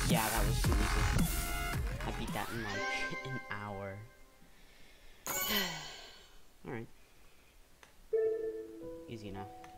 Yeah, that was too easy. I beat that in like an hour. Alright. Easy enough.